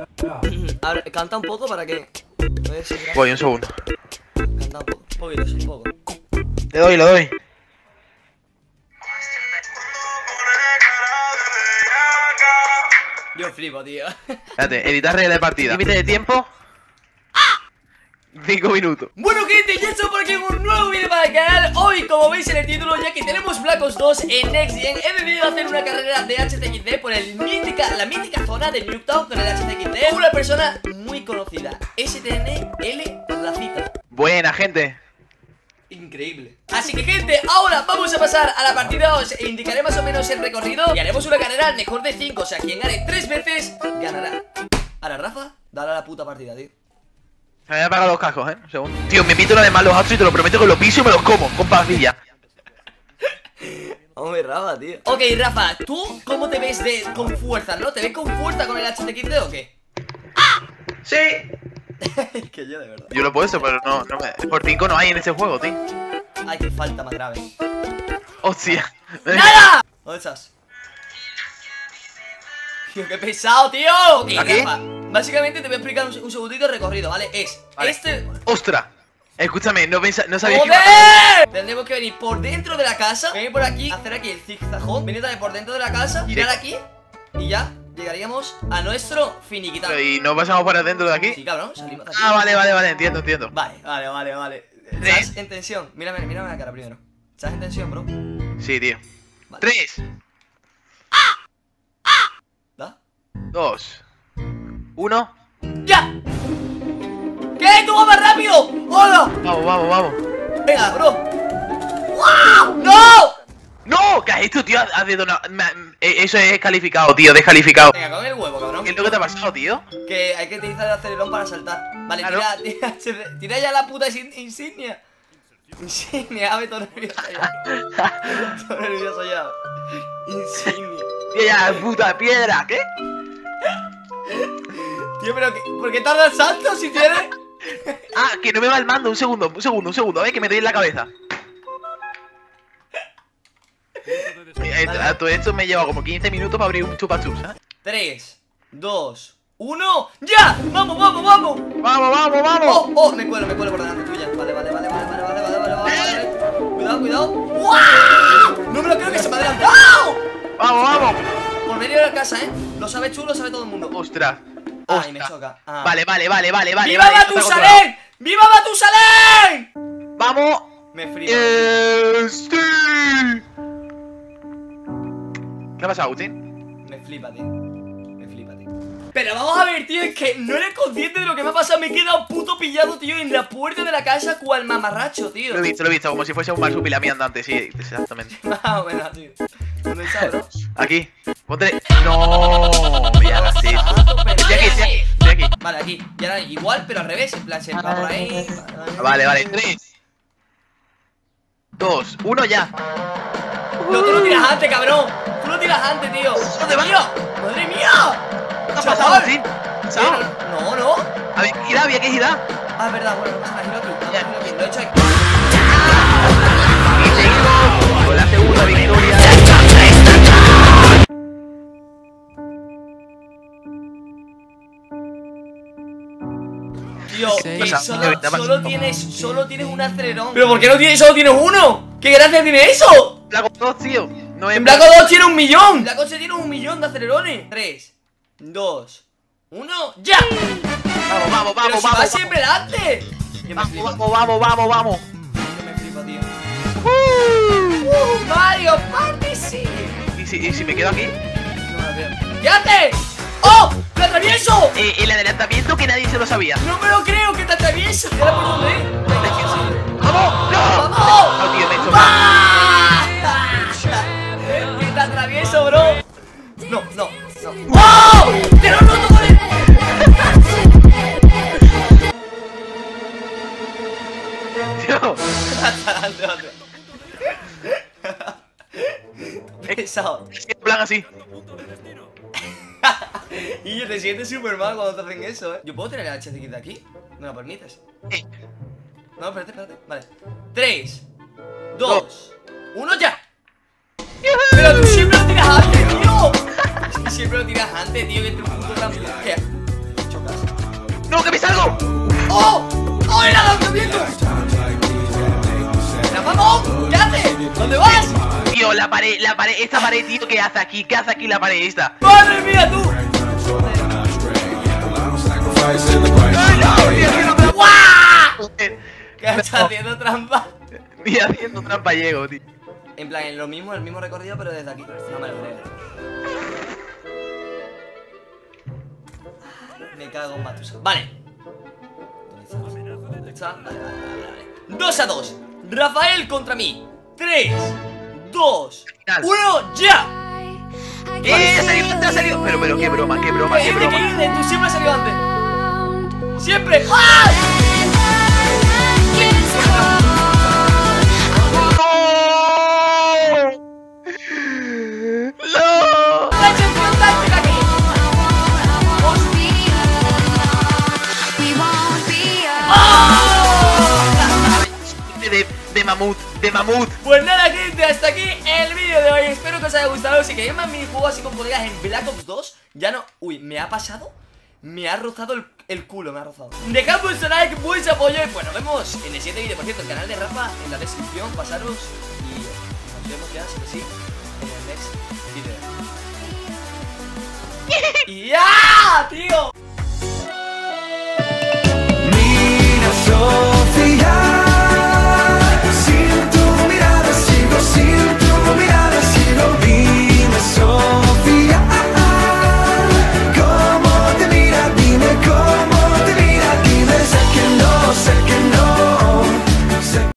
Ahora, canta un poco para que... Voy, un segundo. Canta un poco, un poquito, sí, un poco. Le doy. Yo flipo, tío. Espérate, editar regla de partida. Límite de tiempo 5 minutos. Bueno, gente, ya estamos por aquí con un nuevo vídeo para el canal. Hoy, como veis en el título, ya que tenemos Black Ops 2 en Next Gen, he decidido hacer una carrera de HCXD por la mítica zona de Nuketown con el HCXD con una persona muy conocida, STNL Rafita. Buena, gente. Increíble. Así que, gente, ahora vamos a pasar a la partida 2 e indicaré más o menos el recorrido y haremos una carrera al mejor de 5. O sea, quien gane 3 veces, ganará. Ahora, Rafa, dale a la puta partida, tío. Se me voy a apagar los cascos, un segundo. Tío, me invito una de más los otros y te lo prometo que los piso y me los como con pastilla. Hombre, Rafa, tío. Ok, Rafa, ¿tú cómo te ves con fuerza, no? ¿Te ves con fuerza con el HTXD o qué? Sí. Que yo, de verdad. Yo lo he puesto, pero no me... Por 5 no hay en ese juego, tío. Ay, qué falta más grave. Hostia. ¡Nada! ¿Dónde estás? Tío, qué pesado, tío. Ok, ¿Aquí? Rafa, básicamente te voy a explicar un segundito el recorrido, ¿vale? Vale. ¡Ostras! Escúchame, no sabía que... ¡Joder! Tendremos que venir por dentro de la casa, venir por aquí, hacer aquí el zigzagón, venir también por dentro de la casa, tirar aquí y ya llegaríamos a nuestro finiquitado. ¿Y no pasamos para dentro de aquí? Sí, cabrón, salimos de aquí. Ah, vale, entiendo. Vale. ¿Estás en tensión? Mírame la cara primero. ¿Estás en tensión, bro? Sí, tío. Vale. 3, ¿Da? 2, 1. ¡Ya! ¿Qué? ¡Tú vas más rápido! ¡Hola! Vamos. Venga, bro. ¡Wow! ¡No! ¡No! ¿Qué has hecho, tío? Has detonado... Eso es calificado, tío, descalificado. Venga, con el huevo, cabrón. ¿Qué es lo que te ha pasado, tío? Que hay que utilizar el acelerón para saltar. Vale, Claro. tira ya la puta insignia. Insignia, ave, todo nervioso ya. Todo nervioso ya. Insignia. Tío, ya, puta piedra, ¿qué? Tío, pero ¿por qué tarda el salto si tienes? Ah, que no me va el mando, un segundo, a ver, que me doy en la cabeza. A todo esto me lleva como 15 minutos para abrir un chupachups, ¿eh? 3, 2, 1, ¡ya! ¡Vamos! ¡Vamos! Oh, me cuelo por delante tuya. Vale. Cuidado. ¡Wow! No me lo creo que se me ha adelantado. ¡Vamos! Por venir a la casa, Lo sabes tú, lo sabe todo el mundo. ¡Ostras! Ay, me choca. Ah. Vale. ¡Viva Matusalén! ¡Viva Matusalén! ¡Vamos! Me frío. ¡Sí! ¿Qué ha pasado, Agustín? Me flipa, tío. Pero vamos a ver, tío, es que no eres consciente de lo que me ha pasado. Me he quedado puto pillado, tío, en la puerta de la casa cual mamarracho, tío. Lo he visto, como si fuese un marsupilami andante, sí, exactamente. Ah, bueno, tío. ¿Dónde está, bro? Aquí, ponte... ¡No! Me hagas eso. Estoy aquí. Vale, aquí. Y ahora igual, pero al revés. En plan, se va por ahí. Vale, 3, 2, 1, ya. No, tú lo tiras antes, cabrón. Tú lo tiras antes, tío. ¡Madre mía! ¡Madre mía! ¿Qué ha pasado, Agustín? No. A ver, había que girar. Ah, es verdad, bueno, no pasa nada, giro aquí. Lo he hecho aquí. Y seguimos con la segunda victoria. Tío, que pasa? solo tienes un acelerón. ¿Pero por qué solo tienes uno? ¿Qué gracia tiene eso? Black Ops 2, tío. No es En Black Ops 2 tiene 1.000.000. Black Ops tiene 1.000.000 de acelerones. 3, 2, 1, ¡ya! Vamos. Pero si va siempre delante. Yo me flipo. Vamos. Yo me flipo, tío. Mario Party, sí. ¿Y si me quedo aquí? No me lo veo. ¡Quédate! ¡Oh! ¡Te atravieso! El adelantamiento que nadie se lo sabía. No me lo creo que te atravieso. ¿Y ahora por dónde? ¡Vamos! ¡No! ¡Vamos! No, tío, me he hecho ¡Ah! ¡Que te atravieso, bro! No. ¡Wow! ¡Te lo noto con el... Tío. Pesado. En plan así. Y yo te sientes súper mal cuando te hacen eso, ¿eh? ¿Yo puedo tener el HCX de aquí? ¿Me lo permites? No, espérate. Vale. 3, 2, 1, ¡ya! ¡Pero tú siempre lo tiras antes, tío! Es que siempre lo tiras antes, tío, que te un puto gran... ¡No, que me salgo! ¡Oh! ¡Oh, el lanzamiento! ¡Vamos! ¿Qué haces? ¿Dónde vas? Tío, la pared, esta pared, tío, ¿qué hace aquí? ¿Qué hace aquí la pared esta? ¡Madre mía, tú! ¡Guau! ¿Qué estás haciendo trampa? Ni haciendo trampa llego, tío. En plan, en lo mismo, el mismo recorrido, pero desde aquí. No me lo creo. Me cago en Matusa. Vale. ¿Dónde está? Vale. 2-2. Rafael contra mí. 3, 2, 1, ¡ya! Ha salido. Pero qué broma. Tú siempre has salido antes. ¡Siempre! ¡Ah! De mamut. Pues nada, gente, hasta aquí el vídeo de hoy. Espero que os haya gustado. Si queréis más minijuegos así con colegas en Black Ops 2, ya no... Uy, ¿me ha pasado? Me ha rozado el culo, me ha rozado. Dejad vuestro like, vuestro apoyo. Y pues nos vemos en el siguiente vídeo. Por cierto, el canal de Rafa en la descripción. Pasaros y nos vemos ya, sí, en el next vídeo. ¡Y ya, tío!